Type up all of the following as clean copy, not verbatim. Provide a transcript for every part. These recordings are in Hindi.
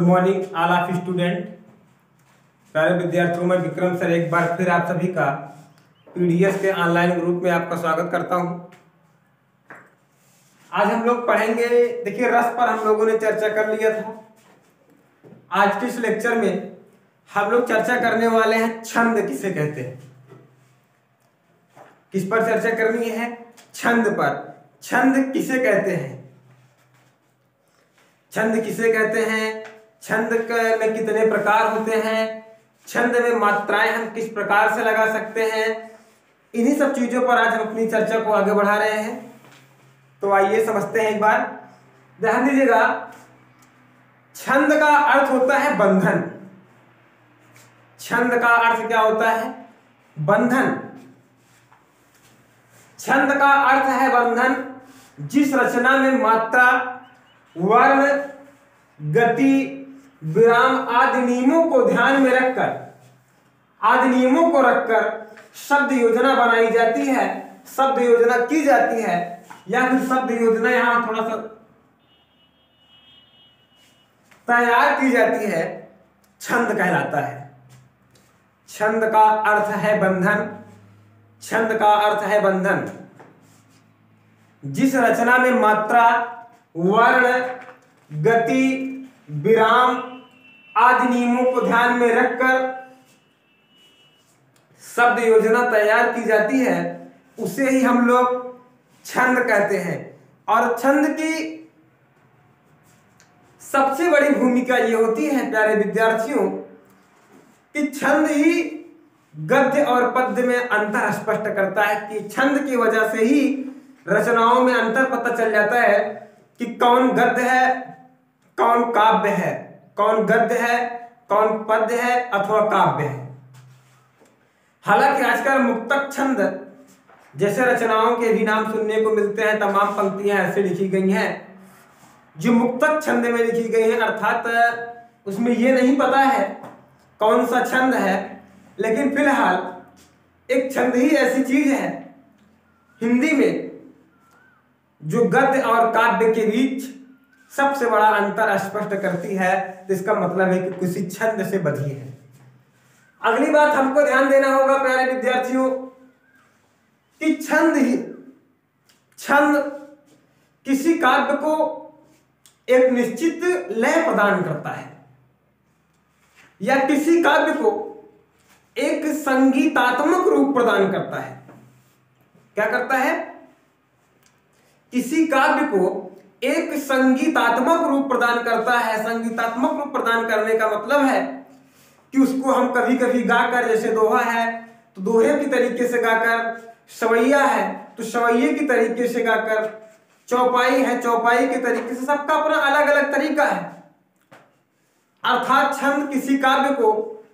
Morning all of student. प्यारे विद्यार्थियों, मैं विक्रम सर एक बार फिर आप सभी का पीडीएस के ऑनलाइन ग्रुप में आपका स्वागत करता हूं। आज हम लोग पढ़ेंगे, देखिए रस पर हम लोगों ने चर्चा कर लिया था। आज के इस लेक्चर में हम लोग चर्चा करने वाले हैं छंद किसे कहते हैं। किस पर चर्चा करनी है? छंद पर। छंद किसे कहते हैं? छंद किसे कहते हैं? छंद में कितने प्रकार होते हैं? छंद में मात्राएं हम किस प्रकार से लगा सकते हैं? इन्हीं सब चीजों पर आज हम अपनी चर्चा को आगे बढ़ा रहे हैं। तो आइए समझते हैं एक बार। ध्यान दीजिएगा, छंद का अर्थ होता है बंधन। छंद का अर्थ क्या होता है? बंधन। छंद का अर्थ है बंधन। जिस रचना में मात्रा, वर्ण, गति, विराम आदि नियमों को ध्यान में रखकर, आदि नियमों को रखकर शब्द योजना बनाई जाती है, शब्द योजना की जाती है, या फिर शब्द योजना यहां थोड़ा सा तैयार की जाती है, छंद कहलाता है। छंद का अर्थ है बंधन। छंद का अर्थ है बंधन। जिस रचना में मात्रा, वर्ण, गति, विराम आदि नियमों को ध्यान में रखकर शब्द योजना तैयार की जाती है, उसे ही हम लोग छंद कहते हैं। और छंद की सबसे बड़ी भूमिका ये होती है प्यारे विद्यार्थियों कि छंद ही गद्य और पद्य में अंतर स्पष्ट करता है। कि छंद की वजह से ही रचनाओं में अंतर पता चल जाता है कि कौन गद्य है, कौन काव्य है, कौन गद्य है, कौन पद्य है अथवा काव्य है। हालांकि आजकल मुक्तक छंद जैसे रचनाओं के भी नाम सुनने को मिलते हैं। तमाम पंक्तियां ऐसे लिखी गई हैं जो मुक्तक छंद में लिखी गई हैं, अर्थात उसमें यह नहीं पता है कौन सा छंद है। लेकिन फिलहाल एक छंद ही ऐसी चीज है हिंदी में जो गद्य और काव्य के बीच सबसे बड़ा अंतर स्पष्ट करती है। तो इसका मतलब है कि किसी छंद से बधी है। अगली बात हमको ध्यान देना होगा प्यारे विद्यार्थियों कि छंद किसी काव्य को एक निश्चित लय प्रदान करता है, या किसी काव्य को एक संगीतात्मक रूप प्रदान करता है। क्या करता है? किसी काव्य को एक संगीतात्मक रूप प्रदान करता है। संगीतात्मक रूप प्रदान करने का मतलब है कि उसको हम कभी कभी गाकर, जैसे दोहा है तो दोहे की तरीके से गाकर, सवैया है तो सवैये की तरीके से गाकर, चौपाई है चौपाई के तरीके से, सबका अपना अलग अलग तरीका है। अर्थात छंद किसी काव्य को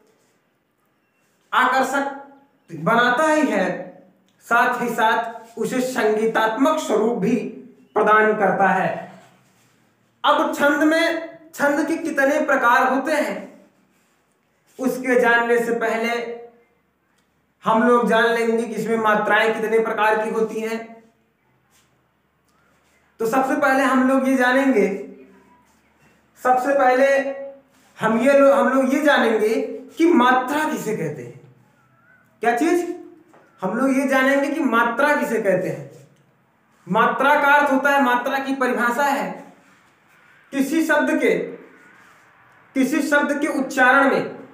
आकर्षक बनाता ही है, साथ ही साथ उसे संगीतात्मक स्वरूप भी प्रदान करता है। अब छंद के कितने प्रकार होते हैं उसके जानने से पहले हम लोग जान लेंगे कि इसमें मात्राएं कितने प्रकार की होती हैं। तो सबसे पहले हम लोग ये जानेंगे, सबसे पहले हम लोग ये जानेंगे कि मात्रा किसे कहते हैं। क्या चीज? हम लोग ये जानेंगे कि मात्रा किसे कहते हैं। मात्रा का अर्थ होता है, मात्रा की परिभाषा है किसी शब्द के उच्चारण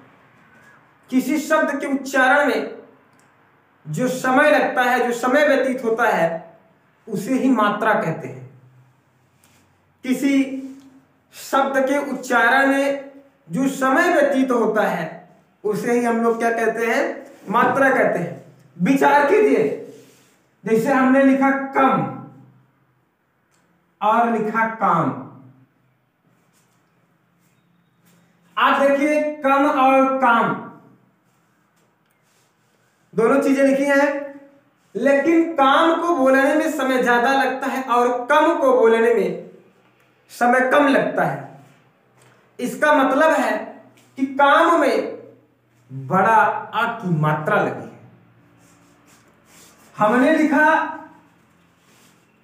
में जो समय लगता है, जो समय व्यतीत होता है, उसे ही मात्रा कहते हैं। किसी शब्द के उच्चारण में जो समय व्यतीत होता है उसे ही हम लोग क्या कहते हैं? मात्रा कहते हैं। विचार कीजिए, जैसे हमने लिखा कम और लिखा काम। आप देखिए कम और काम दोनों चीजें लिखी हैं, लेकिन काम को बोलने में समय ज्यादा लगता है और कम को बोलने में समय कम लगता है। इसका मतलब है कि काम में बड़ा आ की मात्रा लगी है। हमने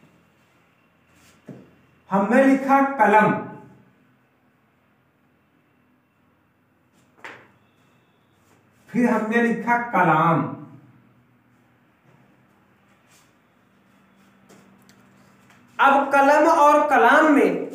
लिखा कलम, फिर हमने लिखा कलाम। अब कलम और कलाम में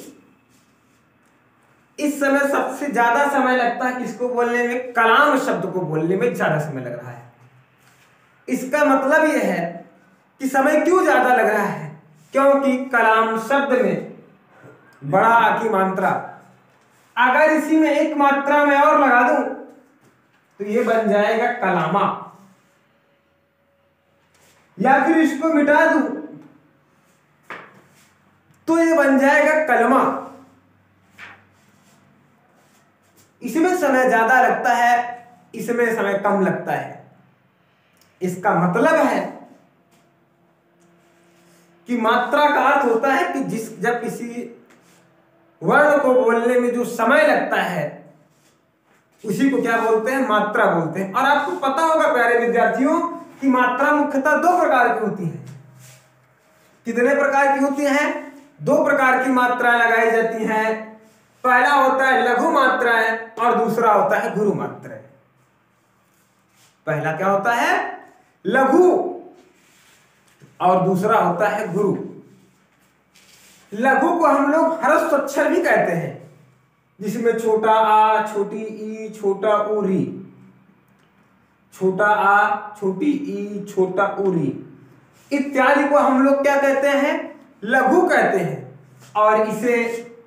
इस समय सबसे ज्यादा समय लगता है किसको बोलने में? कलाम शब्द को बोलने में ज्यादा समय लग रहा है। इसका मतलब यह है कि समय क्यों ज्यादा लग रहा है? क्योंकि कलाम शब्द में बड़ा आ की मात्रा, अगर इसी में एक मात्रा में और लगा दूं तो ये बन जाएगा कलामा, या फिर इसको मिटा दूं तो ये बन जाएगा कलमा। इसमें समय ज्यादा लगता है, इसमें समय कम लगता है। इसका मतलब है कि मात्रा का अर्थ होता है कि जब किसी वर्ण को बोलने में जो समय लगता है उसी को क्या बोलते हैं? मात्रा बोलते हैं। और आपको पता होगा प्यारे विद्यार्थियों कि मात्रा मुख्यतः दो प्रकार की होती है। कितने प्रकार की होती हैं? दो प्रकार की मात्राएं लगाई जाती हैं। पहला होता है लघु मात्राएं और दूसरा होता है गुरु मात्राएं। पहला क्या होता है? लघु, और दूसरा होता है गुरु। लघु को हम लोग ह्रस्व अक्षर भी कहते हैं, जिसमें छोटा आ, छोटी ई, छोटा ऊ, री, छोटा आ, छोटी ई, छोटा ऊ, री इत्यादि को हम लोग क्या कहते हैं? लघु कहते हैं। और इसे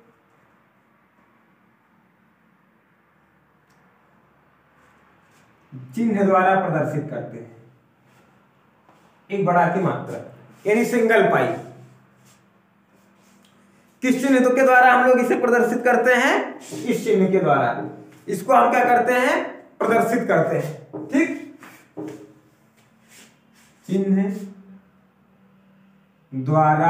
चिन्ह द्वारा प्रदर्शित करते हैं, एक बड़ा की मात्रा, यानी सिंगल पाई। किस चिन्ह के द्वारा हम लोग इसे प्रदर्शित करते हैं? इस चिन्ह के द्वारा इसको हम क्या करते हैं? प्रदर्शित करते हैं। ठीक, चिन्ह द्वारा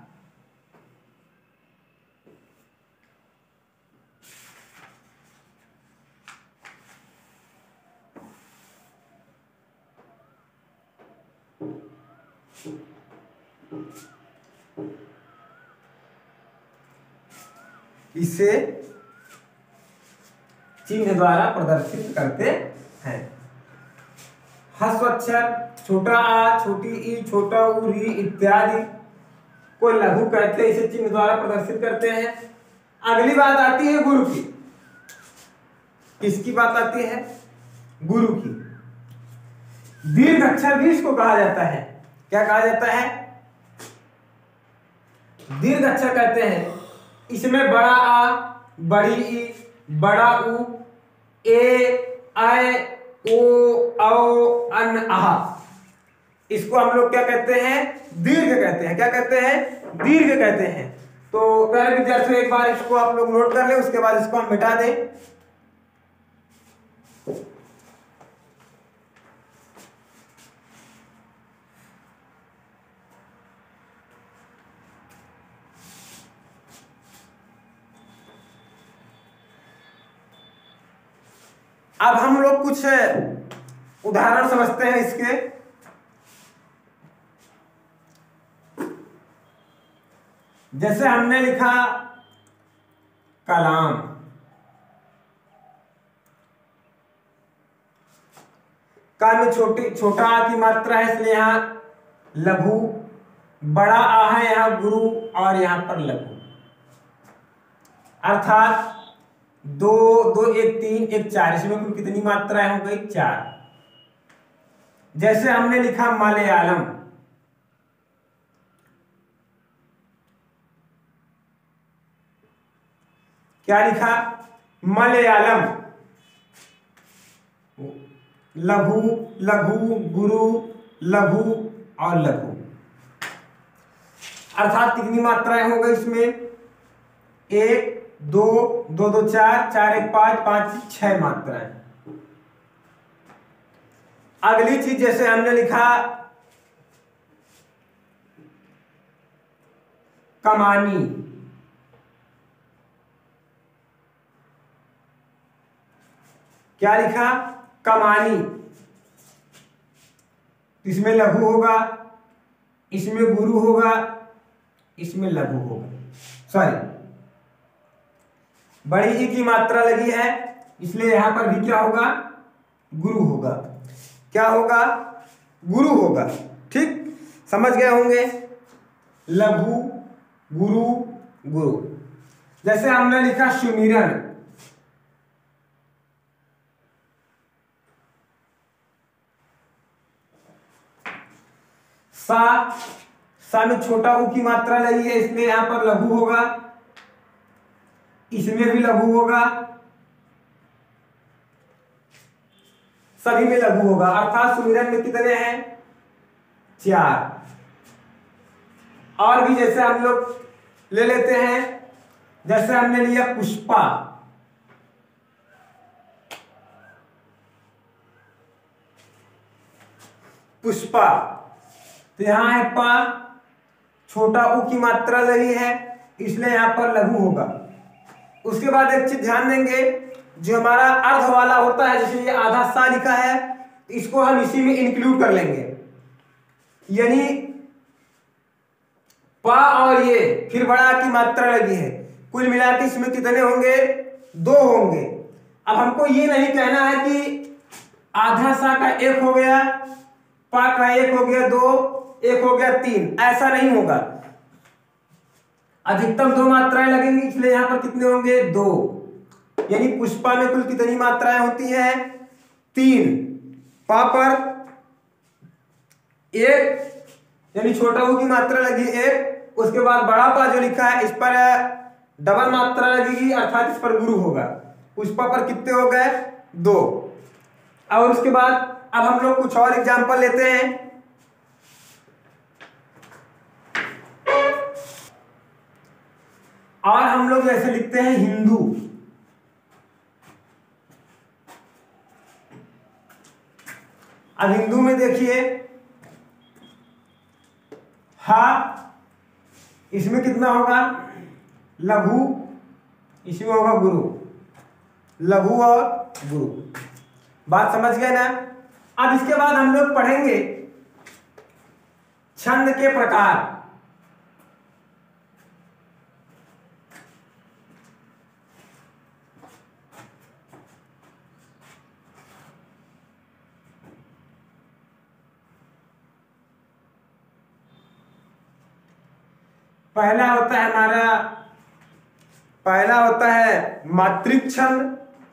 इसे चिन्ह द्वारा प्रदर्शित करते हैं। ह्रस्व अक्षर, छोटा आ, छोटी ई, छोटा ऊ, री इत्यादि को लघु कहते हैं, इसे चिन्ह द्वारा प्रदर्शित करते हैं। अगली बात आती है गुरु की। किसकी बात आती है? गुरु की। दीर्घ अक्षर भी इसको कहा जाता है। क्या कहा जाता है? दीर्घ अक्षर कहते हैं। इसमें बड़ा आ, बड़ी ई, बड़ा ऊ, ए, ऐ, ओ, औ, अन, आहा, इसको हम लोग क्या कहते हैं? दीर्घ कहते हैं। क्या कहते हैं? दीर्घ कहते हैं। तो प्यारे विद्यार्थियों, एक बार इसको आप लोग नोट कर लें, उसके बाद इसको हम मिटा दें। अब हम लोग कुछ उदाहरण समझते हैं इसके। जैसे हमने लिखा कलाम, का में छोटा आ की मात्रा है, इसलिए यहां लघु, बड़ा आ है यहां गुरु, और यहां पर लघु, अर्थात 2 2 1 3 1 4। इसमें कुल कितनी मात्राएं हो गई? 4। जैसे हमने लिखा मलयालम, क्या लिखा? मलयालम, लघु, लघु, गुरु, लघु और लघु, अर्थात कितनी मात्राएं हो गई इसमें? 1 2 2 2 4 4 1 5 5 6 मात्राएं। अगली चीज जैसे हमने लिखा कमानी, क्या लिखा? कमानी, इसमें लघु होगा, इसमें गुरु होगा, इसमें लघु होगा, सॉरी बड़ी ई की मात्रा लगी है, इसलिए यहां पर भी क्या होगा? गुरु होगा। क्या होगा? गुरु होगा। ठीक, समझ गए होंगे। लघु, गुरु, गुरु। जैसे हमने लिखा सुमिरन, सा में छोटा ऊ की मात्रा लगी है, इसलिए यहां पर लघु होगा। इसमें भी लघु होगा, सभी में लघु होगा। अर्थात सुमिरन में कितने हैं? 4। और भी जैसे हम लोग ले लेते हैं, जैसे हमने लिया पुष्पा, पुष्पा, तो यहां है पा, छोटा ऊ की मात्रा लगी है, इसलिए यहां पर लघु होगा। उसके बाद एक चीज ध्यान देंगे, जो हमारा अर्ध वाला होता है, जैसे ये आधा सा लिखा है, इसको हम इसी में इंक्लूड कर लेंगे। यानी पा और ये फिर बड़ा की मात्रा लगी है, कुल मिलाकर इसमें कितने होंगे? 2 होंगे। अब हमको ये नहीं कहना है कि आधा सा का 1 हो गया, पा का 1 हो गया, 2, 1 हो गया 3, ऐसा नहीं होगा। अधिकतम 2 मात्राएं लगेंगी, इसलिए यहां पर कितने होंगे? 2। यानी पुष्पा में कुल कितनी मात्राएं होती हैं? 3। पा पर 1, यानी छोटा ऊ की मात्रा लगी 1। उसके बाद बड़ा पा जो लिखा है, इस पर डबल मात्रा लगेगी, अर्थात इस पर गुरु होगा। पुष्पा पर कितने हो गए? 2। और उसके बाद अब हम लोग कुछ और एग्जाम्पल लेते हैं। और हम लोग ऐसे लिखते हैं हिंदू, अब हिंदू में देखिए हा, इसमें कितना होगा? लघु, इसमें होगा गुरु, लघु और गुरु। बात समझ गए ना? अब इसके बाद हम लोग पढ़ेंगे छंद के प्रकार। पहला होता है मात्रिक छंद,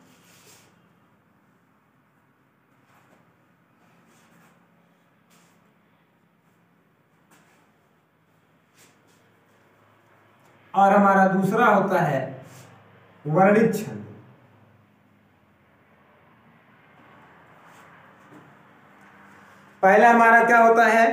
और हमारा दूसरा होता है वर्णित छंद। पहला हमारा क्या होता है?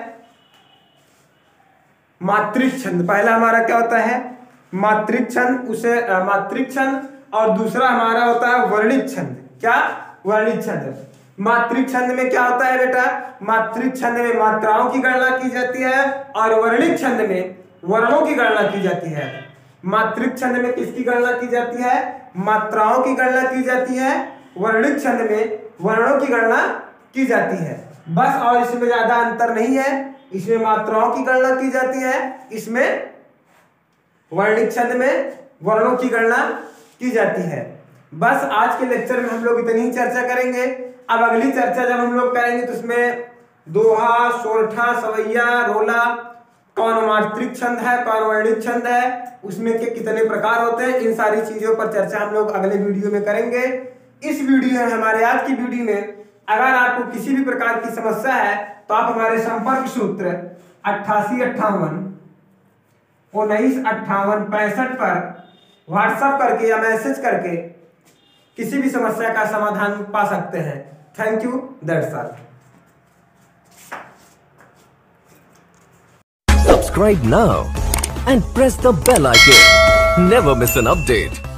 मात्रिक छंद। पहला हमारा क्या होता है? मात्रिक छंद, उसे मात्रिक छंद, और दूसरा हमारा होता है वर्णित छंद। क्या? वर्णित छंद। मात्रिक छंद में क्या होता है बेटा? मात्रिक छंद में मात्राओं की गणना की जाती है, और वर्णित छंद में वर्णों की गणना की जाती है। मात्रिक छंद में किसकी गणना की जाती है? मात्राओं की गणना की जाती है। वर्णित छंद में वर्णों की गणना की जाती है। बस, और इसमें ज्यादा अंतर नहीं है। इसमें मात्राओं की गणना की जाती है, इसमें वर्णित छंद में वर्णों की गणना की जाती है। बस आज के लेक्चर में हम लोग इतनी ही चर्चा करेंगे। अब अगली चर्चा जब हम लोग करेंगे तो उसमें दोहा, सोरठा, सवैया, रोला, कौन मात्रिक छंद है, कौन वर्णित छंद है, उसमें के कितने प्रकार होते हैं, इन सारी चीजों पर चर्चा हम लोग अगले वीडियो में करेंगे। इस वीडियो में, हमारे आज की वीडियो में, अगर आपको किसी भी प्रकार की समस्या है तो आप हमारे संपर्क सूत्र 8858 1958 65 पर व्हाट्सएप करके या मैसेज करके किसी भी समस्या का समाधान पा सकते हैं। Thank you, that's all. Subscribe now and press the bell icon. Never miss an update.